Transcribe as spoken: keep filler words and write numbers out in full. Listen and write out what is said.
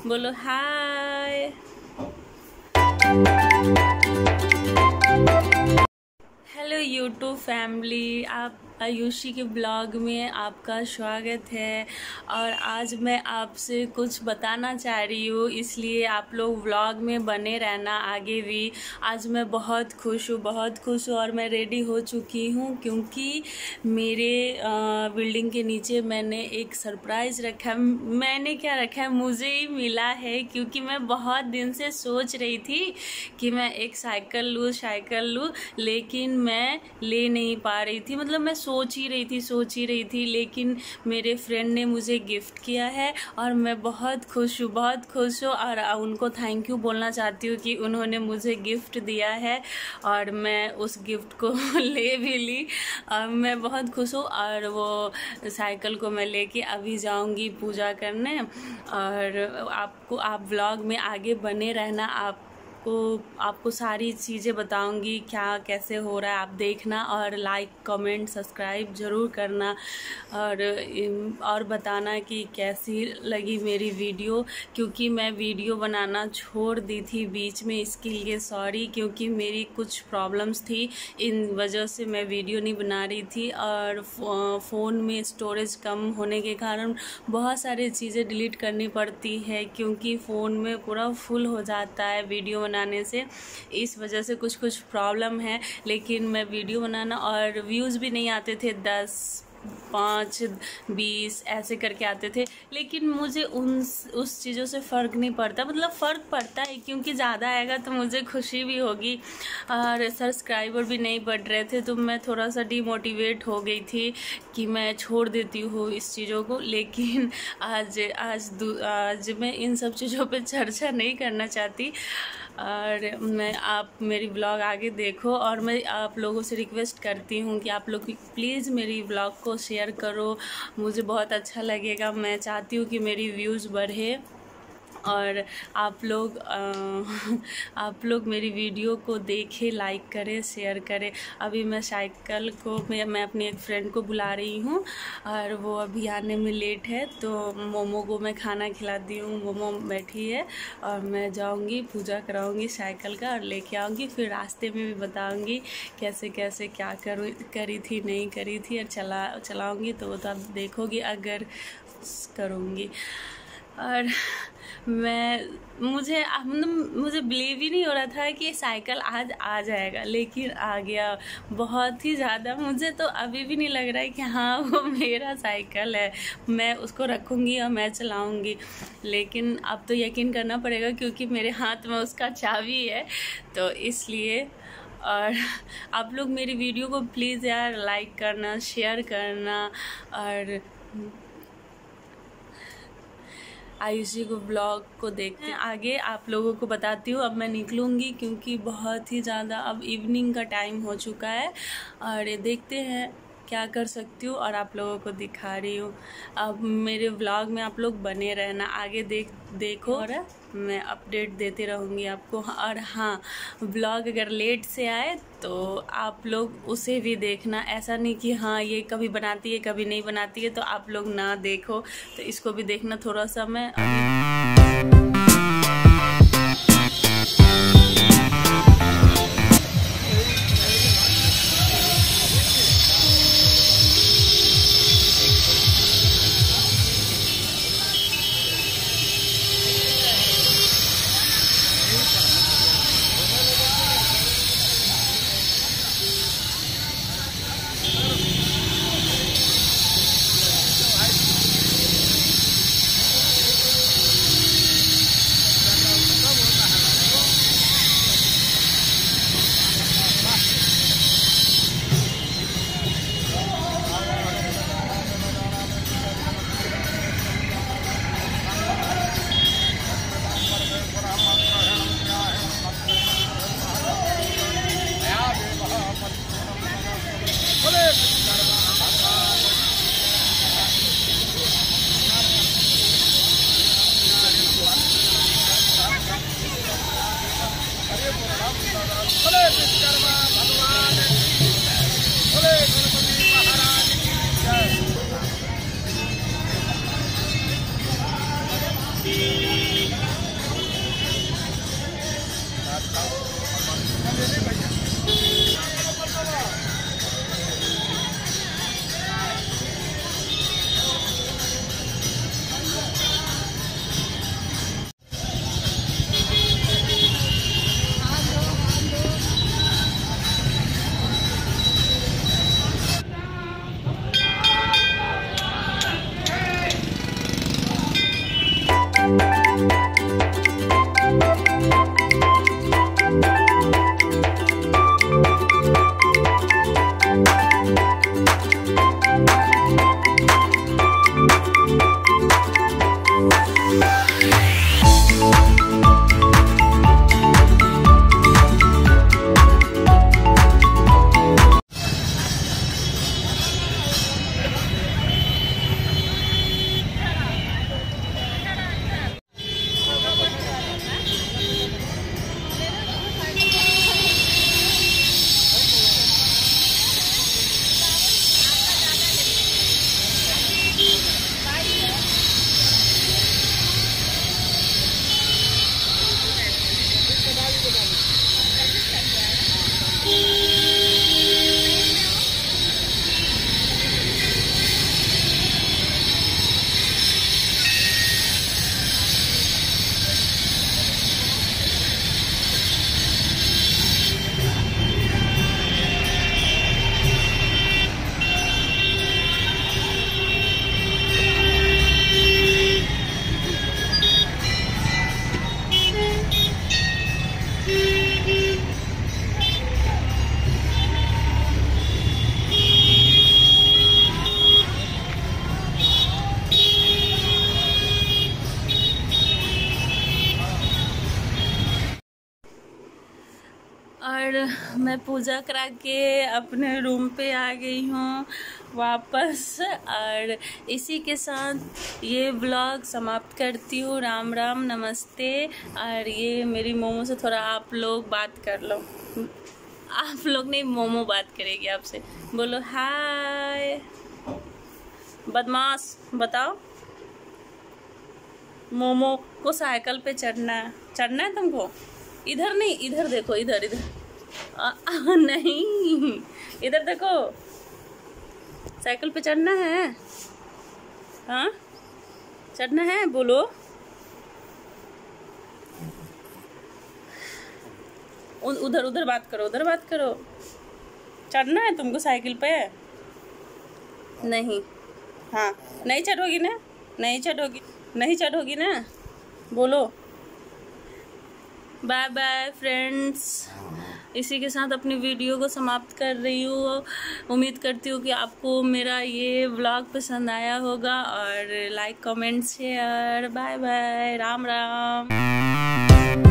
बोलो हाय। Hello YouTube family, आप आयुषी के ब्लॉग में आपका स्वागत है। और आज मैं आपसे कुछ बताना चाह रही हूँ, इसलिए आप लोग व्लॉग में बने रहना आगे भी। आज मैं बहुत खुश हूँ, बहुत खुश हूँ और मैं रेडी हो चुकी हूँ क्योंकि मेरे बिल्डिंग के नीचे मैंने एक सरप्राइज़ रखा है। मैंने क्या रखा है, मुझे ही मिला है, क्योंकि मैं बहुत दिन से सोच रही थी कि मैं एक साइकिल लूँ साइकिल लूँ लेकिन मैं ले नहीं पा रही थी। मतलब मैं सोच ही रही थी सोच ही रही थी लेकिन मेरे फ्रेंड ने मुझे गिफ्ट किया है और मैं बहुत खुश हूँ बहुत खुश हूँ और उनको थैंक यू बोलना चाहती हूँ कि उन्होंने मुझे गिफ्ट दिया है और मैं उस गिफ्ट को ले भी ली और मैं बहुत खुश हूँ। और वो साइकिल को मैं लेके अभी जाऊँगी पूजा करने। और आपको आप व्लॉग में आगे बने रहना, आप को आपको सारी चीज़ें बताऊंगी क्या कैसे हो रहा है, आप देखना और लाइक कमेंट सब्सक्राइब ज़रूर करना और और बताना कि कैसी लगी मेरी वीडियो। क्योंकि मैं वीडियो बनाना छोड़ दी थी बीच में, इसके लिए सॉरी, क्योंकि मेरी कुछ प्रॉब्लम्स थी, इन वजह से मैं वीडियो नहीं बना रही थी। और फ़ोन में स्टोरेज कम होने के कारण बहुत सारी चीज़ें डिलीट करनी पड़ती है क्योंकि फ़ोन में पूरा फुल हो जाता है वीडियो बनाने से। इस वजह से कुछ कुछ प्रॉब्लम है, लेकिन मैं वीडियो बनाना और व्यूज़ भी नहीं आते थे, दस पाँच बीस ऐसे करके आते थे। लेकिन मुझे उन उस चीज़ों से फ़र्क नहीं पड़ता, मतलब फ़र्क पड़ता है क्योंकि ज़्यादा आएगा तो मुझे खुशी भी होगी। और सब्सक्राइबर भी नहीं बढ़ रहे थे तो मैं थोड़ा सा डिमोटिवेट हो गई थी कि मैं छोड़ देती हूँ इस चीज़ों को। लेकिन आज आज आज मैं इन सब चीज़ों पे चर्चा नहीं करना चाहती और मैं आप मेरी ब्लॉग आगे देखो। और मैं आप लोगों से रिक्वेस्ट करती हूँ कि आप लोग प्लीज़ मेरी ब्लॉग को शेयर करो, मुझे बहुत अच्छा लगेगा। मैं चाहती हूँ कि मेरी व्यूज़ बढ़े और आप लोग आ, आप लोग मेरी वीडियो को देखें, लाइक करें, शेयर करें। अभी मैं साइकिल को मैं, मैं अपनी एक फ्रेंड को बुला रही हूँ और वो अभी आने में लेट है, तो मोमो को मैं खाना खिला दी हूँ। मोमो बैठी है और मैं जाऊँगी पूजा कराऊँगी साइकिल का और लेके आऊँगी। फिर रास्ते में भी बताऊँगी कैसे कैसे क्या करूँ करी थी नहीं करी थी और चला चलाऊँगी तो वो तो आप देखोगी अगर करूँगी। और मैं मुझे मतलब मुझे बिलीव ही नहीं हो रहा था कि साइकिल आज आ जाएगा, लेकिन आ गया। बहुत ही ज़्यादा, मुझे तो अभी भी नहीं लग रहा है कि हाँ वो मेरा साइकिल है, मैं उसको रखूँगी और मैं चलाऊँगी। लेकिन अब तो यकीन करना पड़ेगा क्योंकि मेरे हाथ में उसका चाबी है, तो इसलिए। और आप लोग मेरी वीडियो को प्लीज़ यार लाइक करना, शेयर करना और आयुषी को ब्लॉग को देखते हैं। आगे आप लोगों को बताती हूँ। अब मैं निकलूँगी क्योंकि बहुत ही ज़्यादा अब इवनिंग का टाइम हो चुका है और ये देखते हैं क्या कर सकती हूँ और आप लोगों को दिखा रही हूँ। अब मेरे व्लॉग में आप लोग बने रहना, आगे देख देखो और मैं अपडेट देती रहूँगी आपको। और हाँ, व्लॉग अगर लेट से आए तो आप लोग उसे भी देखना, ऐसा नहीं कि हाँ ये कभी बनाती है कभी नहीं बनाती है तो आप लोग ना देखो, तो इसको भी देखना थोड़ा सा। मैं और मैं पूजा करा के अपने रूम पे आ गई हूँ वापस। और इसी के साथ ये व्लॉग समाप्त करती हूँ। राम राम, नमस्ते। और ये मेरी मोमो से थोड़ा आप लोग बात कर लो। आप लोग नहीं, मोमो बात करेगी आपसे। बोलो हाय। बदमाश, बताओ। मोमो को साइकिल पे चढ़ना है, चढ़ना है तुमको। इधर नहीं, इधर देखो, इधर इधर आ, आ, नहीं, इधर देखो। साइकिल पे चढ़ना है, हाँ चढ़ना है, बोलो। उधर उधर बात करो, उधर बात करो। चढ़ना है तुमको साइकिल पे? नहीं, हाँ नहीं चढ़ोगी ना, नहीं चढ़ोगी, नहीं चढ़ोगी ना, बोलो। Bye bye friends. इसी के साथ अपनी वीडियो को समाप्त कर रही हूँ। उम्मीद करती हूँ कि आपको मेरा ये व्लॉग पसंद आया होगा। और like, comment, share. Bye bye, Ram Ram.